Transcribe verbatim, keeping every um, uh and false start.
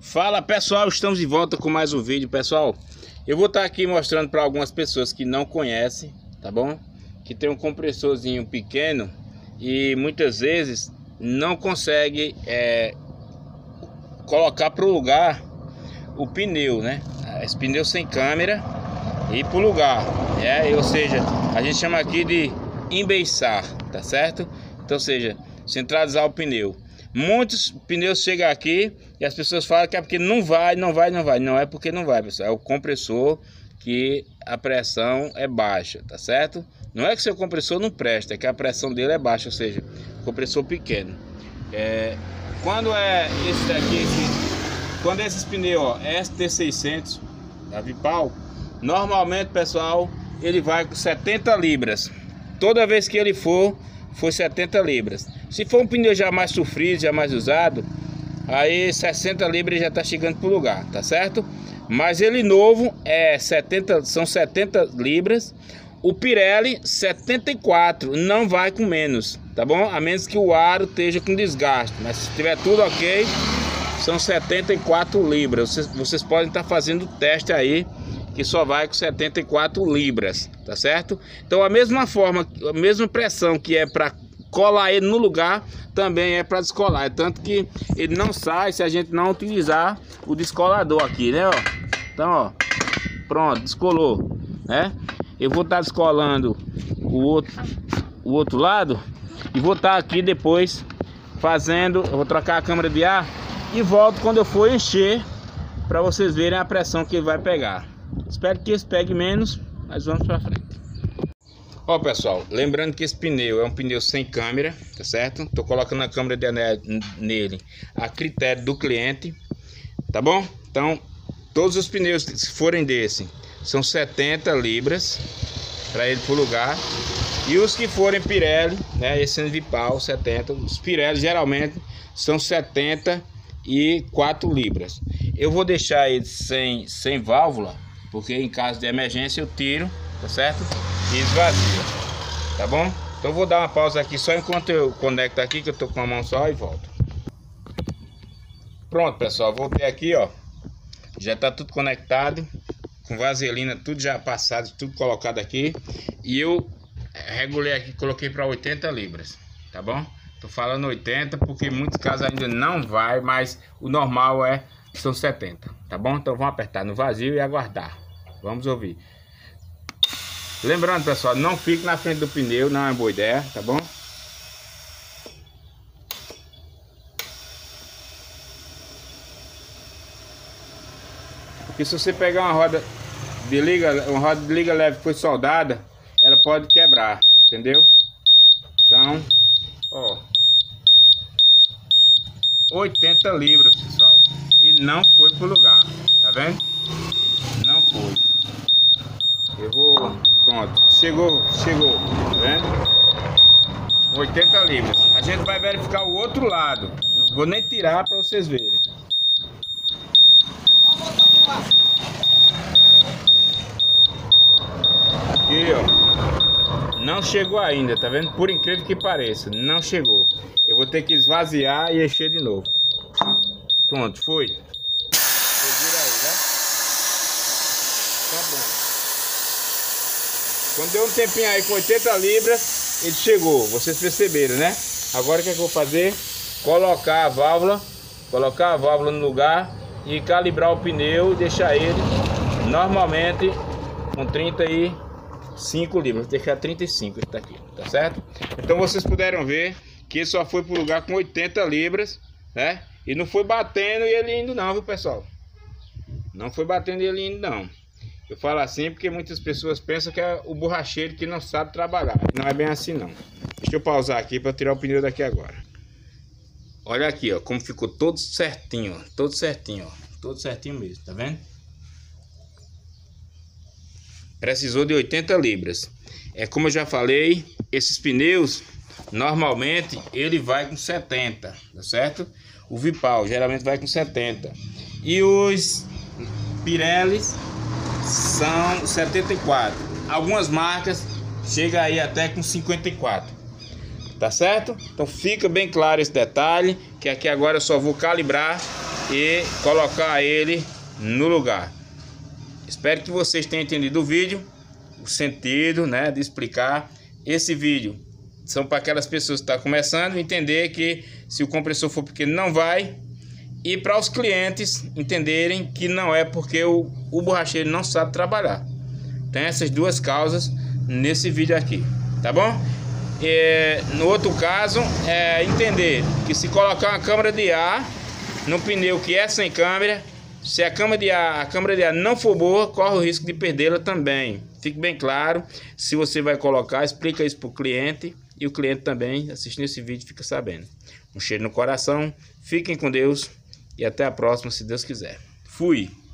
Fala pessoal, estamos de volta com mais um vídeo. Pessoal, eu vou estar aqui mostrando para algumas pessoas que não conhecem, tá bom? Que tem um compressorzinho pequeno e muitas vezes não consegue é, colocar para o lugar o pneu, né? Esse pneu sem câmera e para o lugar, é, ou seja, a gente chama aqui de embeiçar, tá certo? Então, ou seja, centralizar o pneu. Muitos pneus chegam aqui e as pessoas falam que é porque não vai, não vai, não vai. Não é porque não vai, pessoal. É o compressor que a pressão é baixa, tá certo? Não é que seu compressor não presta, é que a pressão dele é baixa, ou seja, compressor pequeno. É, quando é esse daqui, esse, quando é esses pneus, ó, S T seiscentos da Vipal, normalmente, pessoal, ele vai com setenta libras. Toda vez que ele for, foi setenta libras. Se for um pneu já mais sofrido, já mais usado, aí sessenta libras já tá chegando pro lugar, tá certo? Mas ele novo é setenta, são setenta libras. O Pirelli setenta e quatro, não vai com menos, tá bom? A menos que o aro esteja com desgaste, mas se tiver tudo ok, são setenta e quatro libras. Vocês, vocês podem estar fazendo o teste aí, que só vai com setenta e quatro libras, tá certo? Então a mesma forma, a mesma pressão que é para colar ele no lugar, também é para descolar. É tanto que ele não sai se a gente não utilizar o descolador aqui, né? Ó. Então, ó, pronto, descolou, né? Eu vou estar descolando o outro, o outro lado e vou estar aqui depois fazendo. Eu vou trocar a câmara de ar e volto quando eu for encher, para vocês verem a pressão que ele vai pegar. Espero que esse pegue menos, mas vamos para frente. Ó pessoal, lembrando que esse pneu é um pneu sem câmera, tá certo? Tô colocando a câmera de anel nele a critério do cliente, tá bom? Então, todos os pneus, se forem desse, são setenta libras para ele pro lugar. E os que forem Pirelli, né, esse é Vipal setenta, os Pirelli geralmente são setenta e quatro libras. Eu vou deixar ele sem, sem válvula, porque em caso de emergência eu tiro, tá certo? E esvazia, tá bom? Então vou dar uma pausa aqui só enquanto eu conecto aqui, que eu tô com a mão só, e volto. Pronto pessoal, voltei aqui, ó. Já tá tudo conectado, com vaselina, tudo já passado, tudo colocado aqui. E eu regulei aqui, coloquei para oitenta libras, tá bom? Tô falando oitenta porque em muitos casos ainda não vai, mas o normal é são setenta, tá bom? Então vamos apertar no vazio e aguardar. Vamos ouvir. Lembrando pessoal, não fique na frente do pneu, não é boa ideia, tá bom? Porque se você pegar uma roda de liga, uma roda de liga leve que foi soldada, ela pode quebrar, entendeu? Então, ó, oitenta libras pessoal, e não foi pro lugar, tá vendo? Não foi. Eu vou, pronto, chegou, chegou, tá vendo? oitenta libras. A gente vai verificar o outro lado. Não vou nem tirar para vocês verem. Aqui, ó. Não chegou ainda, tá vendo? Por incrível que pareça, não chegou. Eu vou ter que esvaziar e encher de novo. Pronto, foi. Vocês viram aí, né? Tá bom. Quando deu um tempinho aí com oitenta libras, ele chegou, vocês perceberam, né? Agora o que é que eu vou fazer? Colocar a válvula, colocar a válvula no lugar e calibrar o pneu e deixar ele normalmente com trinta e cinco libras. Vou deixar trinta e cinco, ele tá aqui, tá certo? Então vocês puderam ver que ele só foi pro lugar com oitenta libras, né? E não foi batendo e ele indo não, viu pessoal? Não foi batendo e ele indo não. Eu falo assim porque muitas pessoas pensam que é o borracheiro que não sabe trabalhar. Não é bem assim não. Deixa eu pausar aqui para tirar o pneu daqui agora. Olha aqui, ó, como ficou todo certinho, ó, todo certinho, ó, todo certinho mesmo, tá vendo? Precisou de oitenta libras. É como eu já falei, esses pneus normalmente ele vai com setenta, tá certo? O Vipal geralmente vai com setenta. E os Pirellis são setenta e quatro. Algumas marcas chega aí até com cinquenta e quatro. Tá certo? Então fica bem claro esse detalhe, que aqui agora eu só vou calibrar e colocar ele no lugar. Espero que vocês tenham entendido o vídeo, o sentido, né, de explicar. Esse vídeo são para aquelas pessoas que estão começando a entender que se o compressor for pequeno não vai, e para os clientes entenderem que não é porque o, o borracheiro não sabe trabalhar. Tem essas duas causas nesse vídeo aqui, tá bom? E, no outro caso, é entender que se colocar uma câmara de ar no pneu que é sem câmera, se a câmara de ar, a câmara de ar não for boa, corre o risco de perdê-la também. Fique bem claro, se você vai colocar, explica isso para o cliente, e o cliente também, assistindo esse vídeo, fica sabendo. Um cheiro no coração, fiquem com Deus e até a próxima, se Deus quiser. Fui!